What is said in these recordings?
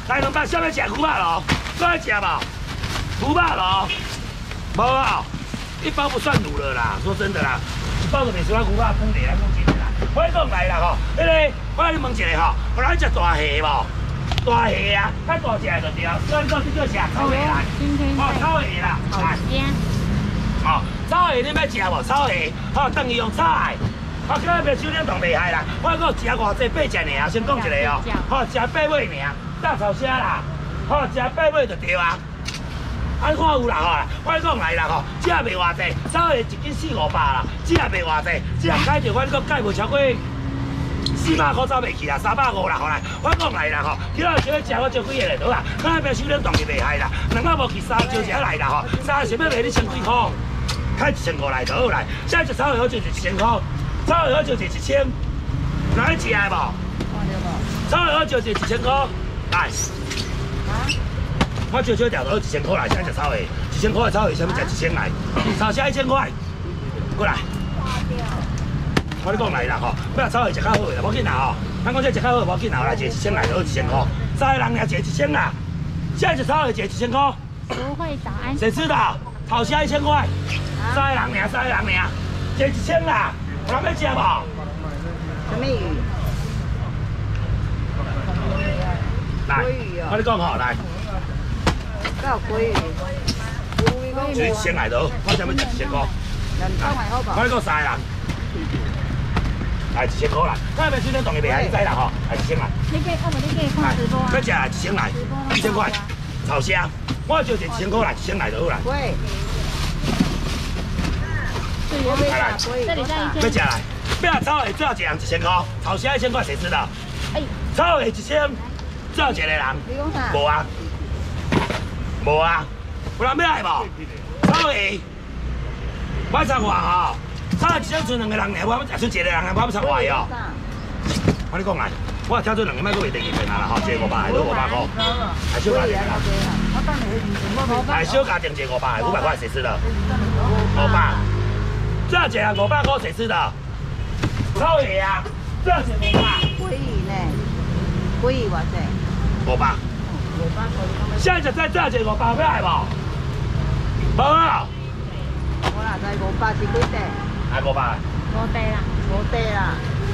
来2包，想要食牛肉咯？搁爱食无？牛肉咯？无啊，一包不算卤了啦。说真的啦，一包就袂算牛肉汤底来讲真的啦。我讲来啦吼，迄个我来你问一下吼，有人食大虾无？大虾啊，较大只就对。所以讲这叫啥？炒虾啦。炒虾啦。来。哦，炒虾你要食无？炒虾，好，等于用炒的。好，今仔袂手冷冻袂害啦。我讲食偌济8只尔，先讲一个哦。好，食8尾尔，大炒虾啦。好，食8尾就对啊。安看有啦吼，我讲来啦吼，这卖偌济，炒虾1斤4、500啦，这卖偌济，这改着我讲改无超过400块走袂去啦，350啦，好来，我讲来啦吼，今仔想要食我招几个来倒啦，今仔袂手冷冻就袂害啦，2仔无去3招一来啦吼，3想要卖你1000几块，开1500来倒来，现在炒虾好就1000块，炒虾好就1000，哪一食的无？炒虾好就1000块，来。我少少条都1000块来，现在食炒虾，1000块的炒虾，啥物食1000来？炒虾1000块，过来。我咧讲来啦吼，要炒虾食较好啦，无紧啦吼。咱讲这食较好，无紧啦，来一个1000来，就1000块。3个人俩一个1000啦，现在炒虾一个1000块。 淑慧早安。 谁知道？炒虾1000块，3个人俩，一个1000啦，有人要食无？ 什么鱼？ 来，我咧讲吼，来。 有鲑鱼， 就1000来倒，我想要食1000块。我咧讲3个人，来1000块来，咱袂水冷冻的袂害，你知啦吼，来1000来。 你可以看直播啊。 要食1000来，1000块，炒虾，我就1000块来，1000来就好啦。 对。 来来， 这里再要食来，要炒虾最好一人1000块，炒虾1000块，谁知道？炒虾1000，最好一个人。 你讲啥？ 无啊。无啊，有人要来无？炒虾，我插话吼，炒虾只剩2个人尔，我要食出1个人，我要插话哦。我你讲来，我听做2个摆，佫袂第2遍啦吼，一个500块，都500块，还小家庭啦。还小家庭一个500块，500块谁吃的？500，这样一人500块谁吃的？炒虾啊，这样子500。 鲑鱼呢？鲑鱼偌济 ？500。现在在这一个500要来无？无啊。 我哪知500是几块？ 来500。 5地啦。 5地啦。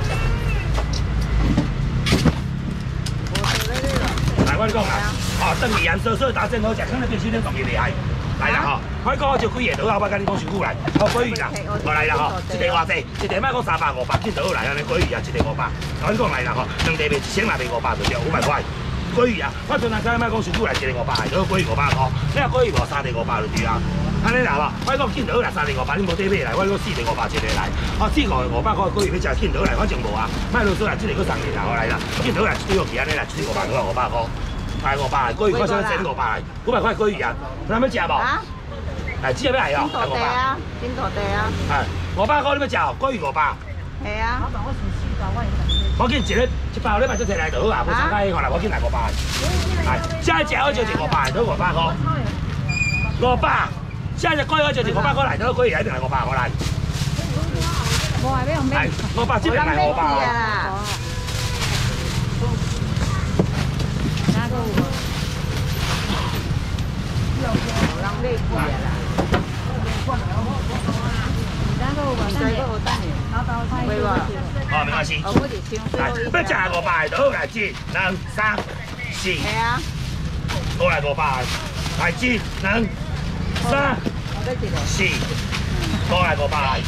来，我讲啦，哦，等鱼盐sauce打正好食，肯定变手冷冻也厉害。来啦吼，我讲我就几个倒啊，我跟你讲伤久来。哦，鲑鱼啦，哦来啦吼，一地偌济，一地莫讲300、500，紧倒来安尼鲑鱼啊，一地500。我讲来啦吼，2地卖1000来卖500就对，500块。鲑鱼啊，我从来讲莫讲伤久来，一地500，倒鲑鱼500块。你若鲑鱼无3地500就对啊。安尼啦吼，我讲紧倒来3地500，你无得买来，我讲4地500一个来。哦，4、5、500块鲑鱼要食紧倒来，反正无啊。莫啰嗦来，这个搁3个啦，我来啦，紧倒来一堆去安尼啦，一地500块500块。来500，鲑鱼我想整500来，500块鲑鱼啊，有人要食无？来，只要要来哦，来500啊， 金土地啊， 哎，500块你要食哦，鲑鱼500。 系啊。 我紧一包你买出摕来就好啊，无参加迄个来，我紧来500。来，下一只我就一500，都500块。500，下一只鲑鱼就一500块来，都鲑鱼一定来500块来。 无话要用咩？ 来，500这边来500哦。 哪个有？ 有人买贵啊啦。 哪个有无？ 这个有等下，会无？ 哦，没关系。 哦，我就想。 来，要食500就好来，1、2、3、4。 系啊。 我来500，来1、2、3、4。我来500，来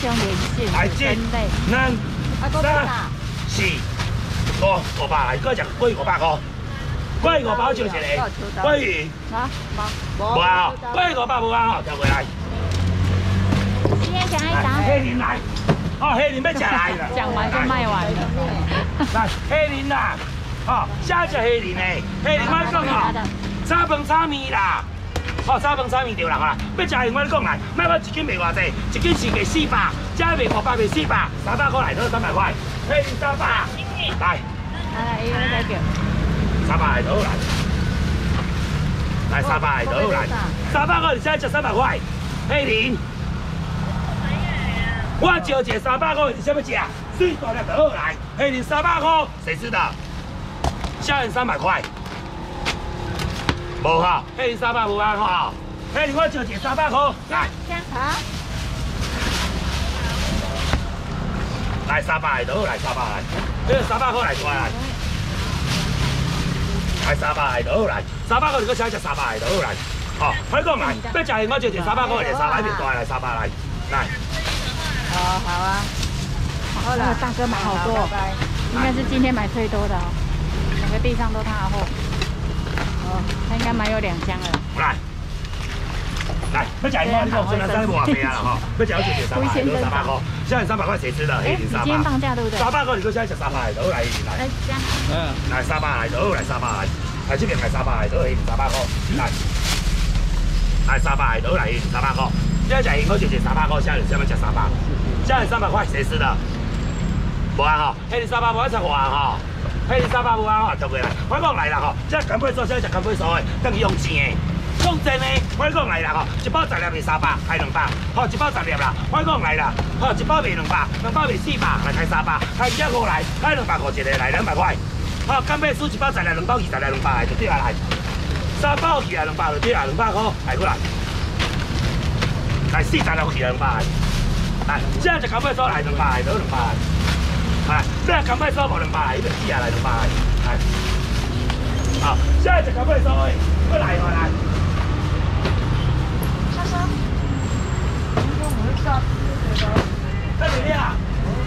1、2、3、4。我500来，搁食鲑鱼500块。鲑鱼500就一个，鲑鱼。无啊，鲑鱼500无啊，跳过来。 今天想一想。 黑鳞来，哦，黑鳞要食来。 讲完就卖完了。 来，黑鳞啦，哦，下一只黑鳞诶，黑鳞我讲哦，炒饭炒面啦，哦，炒饭炒面对啦，好啦，要食黑鳞我讲来，卖我1斤卖偌济，1斤是卖400，这卖500卖400，300块来倒300块，黑鳞300，来。 来，伊在叫。 300来倒来，来300来倒来，300块你现在吃300块，黑鳞。我招一个300块，你想要食？水大粒就好来，黑鳞300块，谁知道？虾仁300块， 无哈，迄300无啊吼，迄我招一个300块，来， 好， 来300的，倒来300来，迄个300块来出来，来300的，倒来，300块你搁请一只300的，倒来，哦，我讲来，要食我招一个300块的300片大来300来，来， 哦，好啊，好了， 大哥买好多，应该是今天买最多的哦，整个地上都他的货。哦，他应该买有2箱了。 来，来，要食我你讲，虽然咱无话费啊啦吼，要食我就300，都300块，现在300块谁吃的？黑林300。 今天放假对不对 300块你搁现在食300的，都来来。 来加。 来300来，都来300来，来这边来300来，都黑林300块，来，来300来，都来黑林300块。现在食我就300块，现在下面吃300，现在300块谁吃的？无啊吼，黑林300无爱吃外吼。迄300无啊，读过来。我讲来啦吼，这干贝酥，这食干贝酥的，等于用钱的，用真的。我讲来啦吼，一包10粒是300，开200。吼，一包10粒啦。我讲来啦，吼，一包卖200，2包卖400，来开300，开200来，开250一个来200块。吼，干贝酥一包10粒，2包20粒200来就对啊来。3包起来200就对啊，200块来过来。来40粒起来200来。来，现在食干贝酥来200来，都200来。来，这干贝酥无200来，伊就4啊来200来，来，好，现在食干贝酥的，过来过来。 他说，我们下次这里面啊，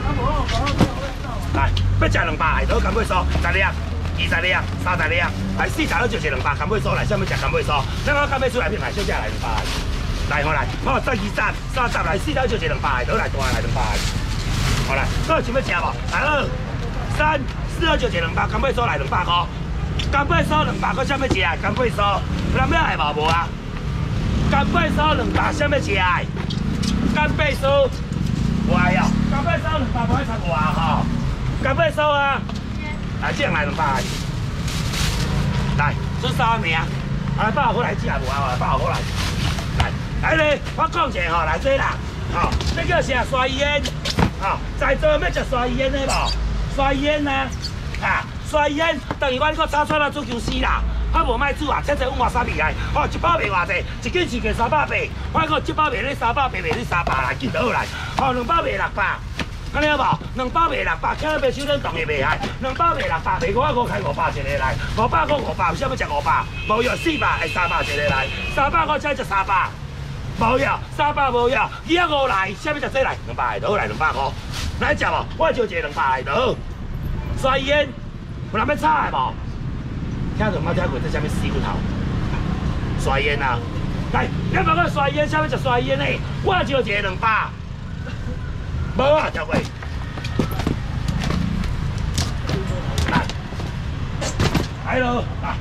来，要食200来，都干贝酥10粒、20粒、30粒，来40就1200干贝酥来，下面食干贝酥，咱个干贝酥来片来，小只来200来，来好来，好再20、30来，40就1200来，都来大来200来。好来，各位想要吃无？来2、3、4就1200，干贝酥来200块。干贝酥200块，啥物吃啊？干贝酥，有人要来无？无啊？干贝酥200，啥物吃啊？干贝酥，有爱哦。干贝酥200，无爱吃外吼。干贝酥啊，来这样来200。来，做3名，来8块来吃无啊？来8块来。来咧，我讲一下吼，来这啦，吼，这叫啥？刷烟。啊，在座要食刷烟的无？刷烟啊，啊，刷烟等于我你个炒出来做姜丝啦，我无卖煮啊，切切碗沙米来，哦，一包卖偌济，一斤是价380，我讲一包卖你300，卖你300来，记倒来，哦，2包卖600，安尼好无？2包卖600，今日卖手冷冻的卖海，2包卖600，卖5开500一个来，500块500，有啥要食500？无要400还300一个来，300块才食300。无要，300无要，250来，啥物食这来？200倒来200块，来食无？我招一个200来倒。刷烟，有人要炒的无？听着冇听过这啥物死骨头？刷烟啊！来，200块刷烟，啥物食刷烟的？我招一个200。无啊，跳过。来咯，来。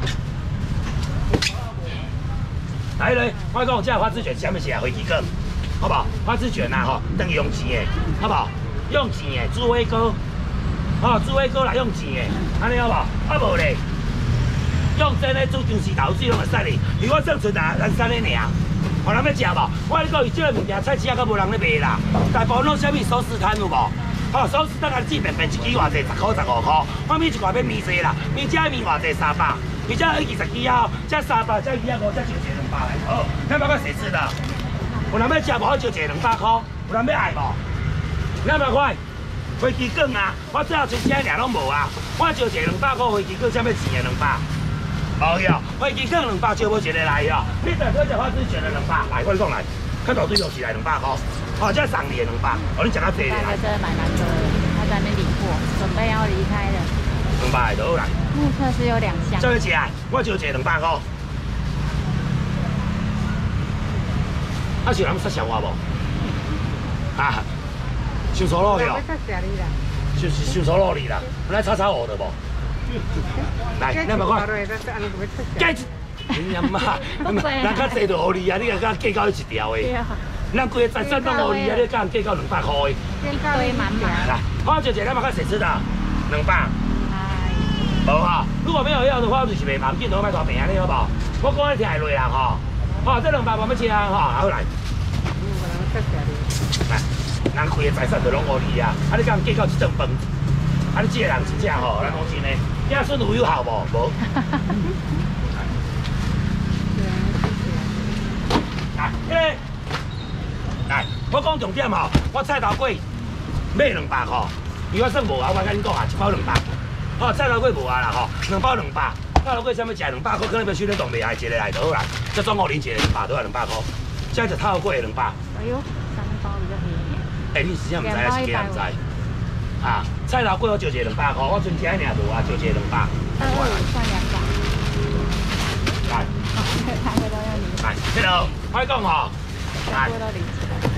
来咧，我讲这花枝卷啥物事啊？飞机糕，好不好？花枝卷呐吼，等于用钱的，好不好？用钱的猪尾糕，哦，猪尾糕来用钱的，安尼好不好？啊无咧，用真的煮姜丝豆水拢会使哩，因为我剩剩咱3个尔。有人要食无？我你讲伊即个物件菜市仔阁无人咧卖啦，大部分拢啥物寿司摊有无？哦，寿司等下煮便便一支偌济，10块15块，我米一罐要面细啦，面这面偌济300。你这20支啊，这300，这250，这就一200来。好，200块谁吃的？有人要吃无？我就一200块。有人要爱无？200块，飞机卷啊！我最后全家俩拢无啊！我就一200块飞机卷，啥物钱的200？无哟，飞机卷200就无一个来哟。你再多只花枝卷的200，来，我讲来，看到对落是来200块。哦，这送你的200，哦，你食到济咧。 大哥真的蛮难得的，他在那边理货，准备要离开了。 200就好来。 目测是有2箱。 这要吃啊，我就一个200块。啊，是人杀小我无？啊，收错路去哦。收错路去啦，来炒炒我的无？来，200块。计，你阿妈，人较济就互你啊，你个计较一条的。咱规个财产拢互你啊，你敢计较200块的？ 堆满满。 来，我就一个200块谁吃的？200。无哈，如果没有要的话，就是袂忙，镜头卖大饼安尼好不好？我讲你听会落啦吼。好，这200慢慢吃啊，吼，好来。来，人规个财产就拢互你啊，啊你敢计较一顿饭？啊你这个人真正吼，咱讲真诶，子孙有效无？无。 讲重点吼，我菜头粿买200块，伊我算无啊，我甲恁讲啊，一包200。好，菜头粿无啊啦吼，2包200。菜头粿啥物食200块，可能要收咧当袂爱一个来就好啦。再转5零一个200，都要200块。现在就菜头粿200。 哎呦，3包比较便宜。 哎，你实际上唔知还是几唔知？啊，菜头粿我就一个200块，我剩下尔无啊，就一个200。 225算200。 来， 3个都要零。 来，这个我讲吼，来， 多到零。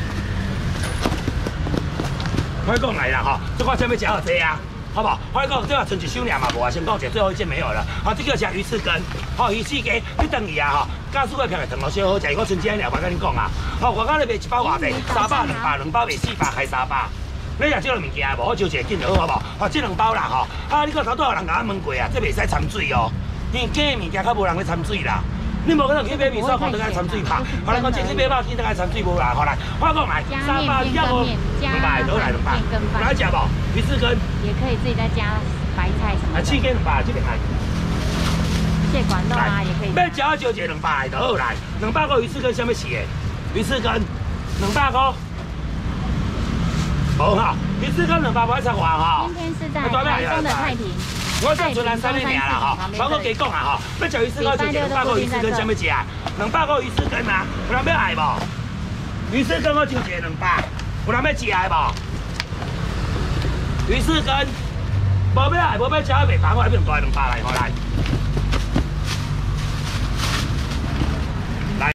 我讲来啦吼，这我先要食好济啊。好不好？我讲这个剩一箱尔嘛无啊，先讲一最后一件没有了。好，这个是鱼翅羹，好鱼翅羹，你等伊啊吼，加速的片来糖落小好食。我剩这尔，我跟你讲啊，好，我讲你卖一包偌济，300、200卖400还300。你若这个物件无，我招一个紧就好，好不好？好，这2包啦吼。啊，你看头拄有人甲我问过啊，这袂使掺水哦，因为假的物件较无人去掺水啦。你无可能去买味噌看得爱掺水拍，后来讲这去买肉见得爱掺水无啦，好来，我讲来300要无200都来200，来食无？鱼翅羹也可以自己再加白菜什么的。 翅羹200，这边来。 蟹管肉啊，也可以。 要食就一个200就好来，200块鱼翅羹啥物事的？鱼翅羹200块。无哈，鱼翅羹200块才换哈。 今天是在台中的太平。 我上纯南山那尔啦吼，包括加讲啊吼，要食鱼翅羹就200块鱼翅羹，啥物食？200块鱼翅羹啊，有人要爱无？鱼翅羹我就一个200，有人要食的无？鱼翅羹，无要爱，无要食，袂烦，我来变大200来，好来。